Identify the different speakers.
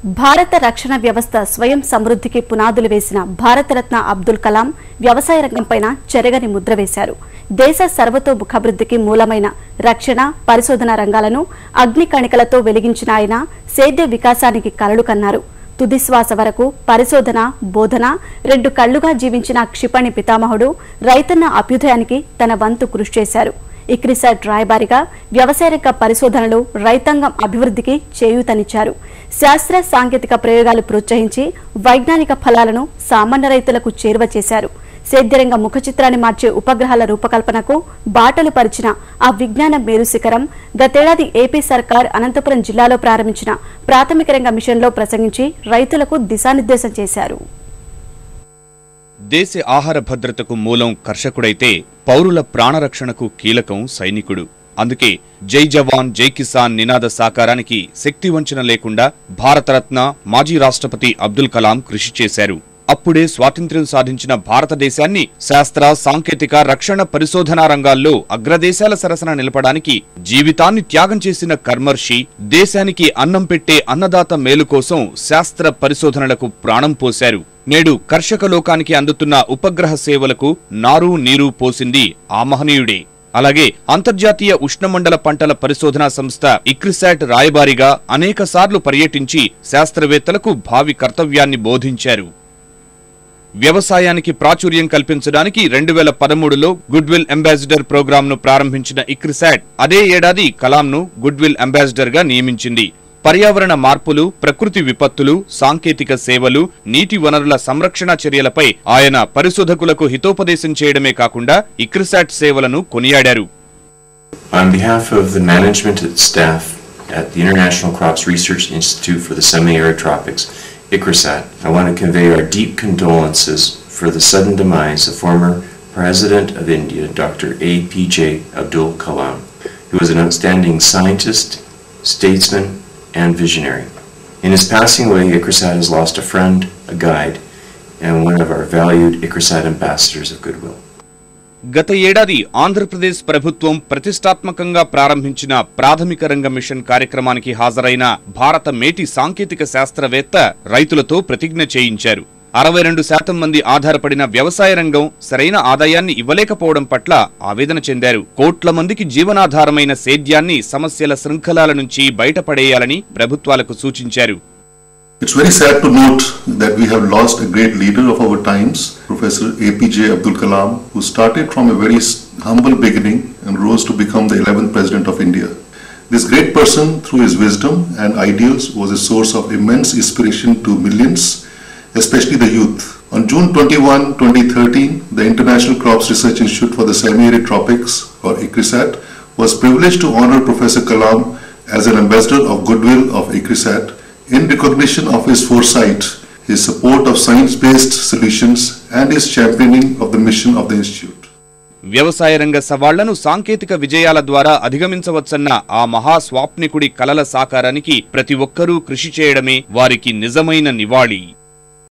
Speaker 1: భారత రక్షణ వ్యవస్థ స్వయం సమృద్ధికి పునాదులు వేసిన భారతరత్న అబ్దుల్ కలాం వ్యవసాయ రంగంపైన చెరగని ముద్ర వేశారు. దేశ సర్వతోముఖాభివృద్ధికి మూలమైన రక్షణ, పరిశోధన రంగాలను అగ్ని కణికలతో వెలిగించిన ఆయన సేద్య వికాసానికి కలలు కన్నారు. తుదిశ్వాస వరకు పరిశోధన, బోధన రెండు కళ్లుగా జీవించిన క్షిపణి పితామహుడు రైతన్న అభ్యుదయానికి తన వంతు కృషి చేశారు. ఇక్రిసాట్ రాయబారిగా వ్యవసాయ రంగ పరిశోధనలు రైతాంగం అభివృద్ధికి చేయూతనిచ్చారు. శాస్త్ర సాంకేతిక ప్రయోగాలు ప్రోత్సహించి వైజ్ఞానిక ఫలాలను సామాన్య రైతులకు చేరువ చేశారు. సేద్యరంగ ముఖ చిత్రాన్ని మార్చే ఉపగ్రహాల రూపకల్పనకు బాటలు పరిచిన ఆ విజ్ఞాన మేరు శిఖరం గతేడాది ఏపీ సర్కార్ అనంతపురం జిల్లాలో ప్రారంభించిన ప్రాథమిక రంగ మిషన్లో ప్రసంగించి రైతులకు దిశానిర్దేశం చేశారు.
Speaker 2: దేశ ఆహార భద్రతకు మూలం కర్షకుడైతే పౌరుల ప్రాణరక్షణకు కీలకం సైనికుడు. అందుకే జై జవాన్ జై కిసాన్ నినాద సాకారానికి శక్తివంచన లేకుండా భారతరత్న మాజీ రాష్ట్రపతి అబ్దుల్ కలాం కృషి చేశారు. అప్పుడే స్వాతంత్ర్యం సాధించిన భారతదేశాన్ని శాస్త్ర, సాంకేతిక, రక్షణ, పరిశోధనా రంగాల్లో అగ్రదేశాల సరసన నిలపడానికి జీవితాన్ని త్యాగం చేసిన కర్మర్షి దేశానికి అన్నం పెట్టే అన్నదాత మేలు కోసం శాస్త్ర పరిశోధనలకు ప్రాణం పోశారు. నేడు కర్షక లోకానికి అందుతున్న ఉపగ్రహ సేవలకు నారు నీరు పోసింది ఆ మహనీయుడే. అలాగే అంతర్జాతీయ ఉష్ణమండల పంటల పరిశోధనా సంస్థ ఇక్రిసాట్ రాయబారిగా అనేకసార్లు పర్యటించి శాస్త్రవేత్తలకు భావి కర్తవ్యాన్ని బోధించారు. వ్యవసాయానికి ప్రాచుర్యం కల్పించడానికి 2013లో గుడ్విల్ అంబాసిడర్ ప్రోగ్రాంను ప్రారంభించిన ఇక్రిసాట్ అదే ఏడాది కలాంను గుడ్విల్ అంబాసిడర్ గా నియమించింది. పర్యావరణ మార్పులు, ప్రకృతి విపత్తులు, సాంకేతిక సేవలు, నీటి వనరుల సంరక్షణ చర్యలపై ఆయన పరిశోధకులకు హితోపదేశం చేయడమే కాకుండా ఇక్రిసాట్ సేవలను కొనియాడారు.
Speaker 3: On behalf of the management and staff at the International Crops Research Institute for the Semi-Arid Tropics, ICRISAT, I want to convey our deep condolences for the sudden demise of former President of India, Dr. APJ Abdul Kalam, who was an outstanding scientist, statesman, and visionary. In his passing away, ICRISAT has lost a friend, a guide, and one of our valued ICRISAT ambassadors of goodwill.
Speaker 2: గత ఏడాది ఆంధ్రప్రదేశ్ ప్రభుత్వం ప్రతిష్టాత్మకంగా ప్రారంభించిన ప్రాథమిక రంగ machine కార్యక్రమానికి హాజరైన భారత మేటి సాంకేతిక శాస్త్రవేత్త రైతులతో ప్రతిజ్ఞ చేయించారు. 62% మంది ఆధారపడిన వ్యవసాయ రంగం సరైన ఆదాయాన్ని ఇవ్వలేకపోవడం పట్ల ఆవేదన చెందారు. కోట్ల మందికి జీవనాధారమైన సేద్యాన్ని సమస్యల శృంఖలాల నుంచి బయటపడేయాలని ప్రభుత్వాలకు సూచించారు.
Speaker 4: It's very sad to note that we have lost a great leader of our times, Professor APJ Abdul Kalam, who started from a very humble beginning and rose to become the 11th President of India. This great person, through his wisdom and ideals, was a source of immense inspiration to millions, especially the youth. On June 21, 2013, the International Crops Research Institute for the Semi-Arid Tropics, or ICRISAT, was privileged to honor Professor Kalam as an ambassador of goodwill of ICRISAT in recognition of his foresight, his support of science-based solutions, and his championing of the mission of the institute.
Speaker 2: వ్యవసాయ రంగ సవాళ్లను సాంకేతిక విజయాల ద్వారా అధిగమించవచ్చన్న ఆ మహాస్వాప్నికుడి కలల సాకారానికి ప్రతి ఒక్కరూ కృషి చేయడమే వారికి నిజమైన నివాళి.